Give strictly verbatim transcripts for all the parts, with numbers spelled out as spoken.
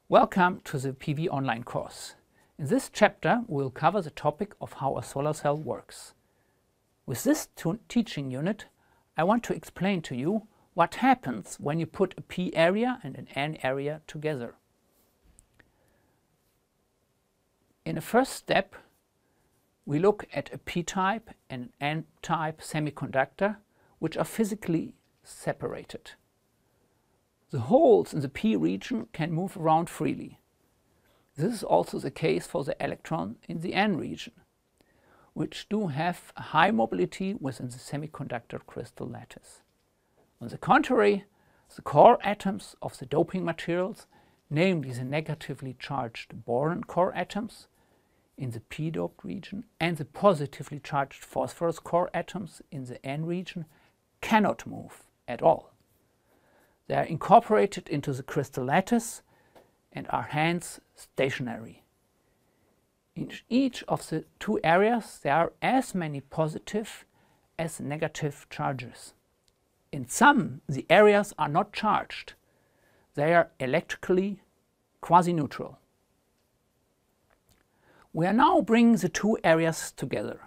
Welcome to the P V online course. In this chapter we will cover the topic of how a solar cell works. With this teaching unit I want to explain to you what happens when you put a P area and an N area together. In the first step we look at a P-type and an N-type semiconductor which are physically separated. The holes in the P region can move around freely. This is also the case for the electron in the N region, which do have a high mobility within the semiconductor crystal lattice. On the contrary, the core atoms of the doping materials, namely the negatively charged boron core atoms in the p-doped region and the positively charged phosphorus core atoms in the N region, cannot move at all. They are incorporated into the crystal lattice and are hence stationary. In each of the two areas there are as many positive as negative charges. In some, the areas are not charged. They are electrically quasi-neutral. We are now bringing the two areas together.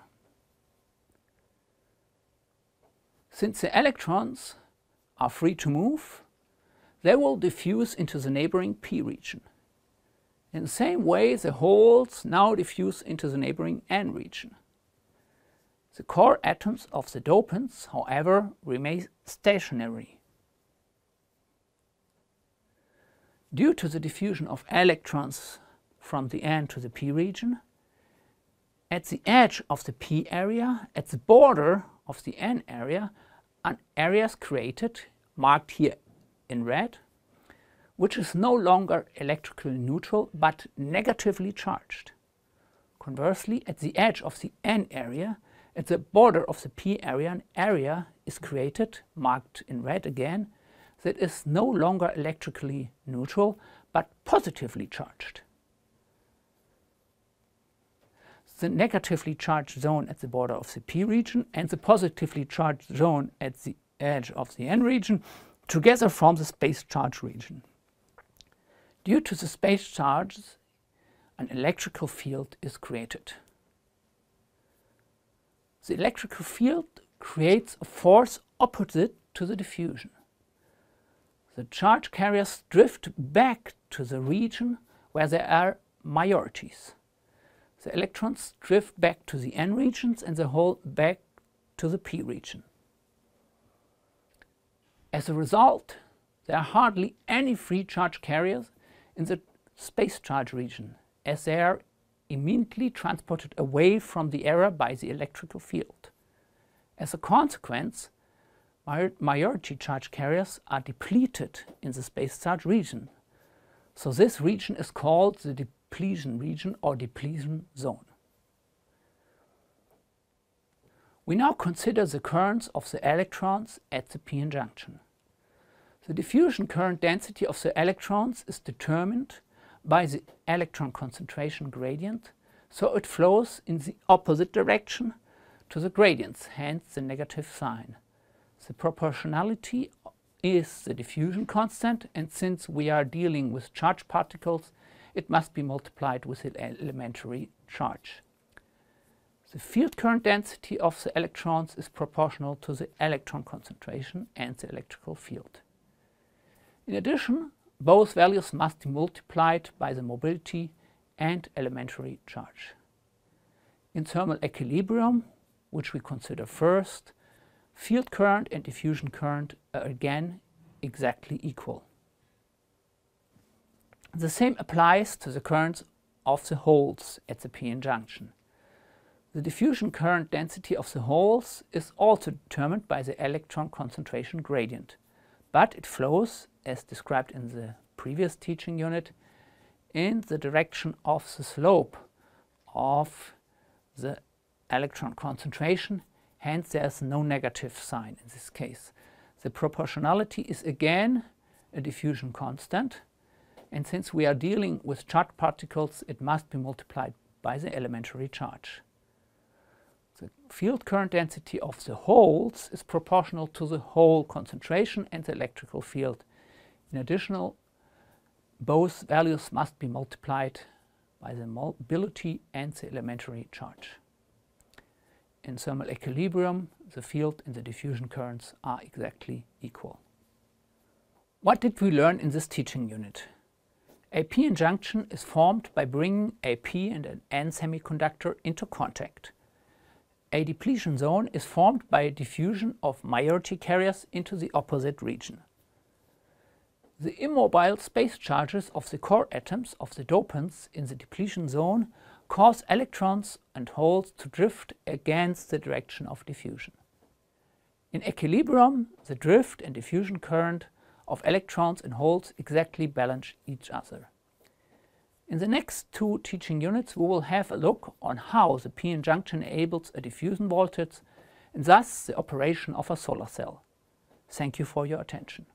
Since the electrons are free to move, they will diffuse into the neighboring P region. In the same way, the holes now diffuse into the neighboring N region. The core atoms of the dopants, however, remain stationary. Due to the diffusion of electrons from the N to the P region, at the edge of the P area, at the border of the N area, an area is created, marked here in red, which is no longer electrically neutral but negatively charged. Conversely, at the edge of the N area, at the border of the P area, an area is created, marked in red again, that is no longer electrically neutral but positively charged. The negatively charged zone at the border of the P region and the positively charged zone at the edge of the N region together form the space charge region. Due to the space charges, an electrical field is created. The electrical field creates a force opposite to the diffusion. The charge carriers drift back to the region where there are majorities. The electrons drift back to the N regions and the hole back to the P region. As a result, there are hardly any free charge carriers in the space charge region, as they are immediately transported away from the area by the electrical field. As a consequence, majority charge carriers are depleted in the space charge region. So this region is called the depletion region or depletion zone. We now consider the currents of the electrons at the p-n junction. The diffusion current density of the electrons is determined by the electron concentration gradient, so it flows in the opposite direction to the gradients, hence the negative sign. The proportionality is the diffusion constant, and since we are dealing with charged particles, it must be multiplied with the elementary charge. The field current density of the electrons is proportional to the electron concentration and the electrical field. In addition, both values must be multiplied by the mobility and elementary charge. In thermal equilibrium, which we consider first, field current and diffusion current are again exactly equal. The same applies to the currents of the holes at the p-n junction. The diffusion current density of the holes is also determined by the electron concentration gradient, but it flows, as described in the previous teaching unit, in the direction of the slope of the electron concentration, hence there is no negative sign in this case. The proportionality is again a diffusion constant, and since we are dealing with charged particles, it must be multiplied by the elementary charge. The field current density of the holes is proportional to the hole concentration and the electrical field. In addition, both values must be multiplied by the mobility and the elementary charge. In thermal equilibrium, the field and the diffusion currents are exactly equal. What did we learn in this teaching unit? A p-n junction is formed by bringing a p and an n semiconductor into contact. A depletion zone is formed by diffusion of majority carriers into the opposite region. The immobile space charges of the core atoms of the dopants in the depletion zone cause electrons and holes to drift against the direction of diffusion. In equilibrium, the drift and diffusion current of electrons and holes exactly balance each other. In the next two teaching units, we will have a look on how the p-n junction enables a diffusion voltage and thus the operation of a solar cell. Thank you for your attention.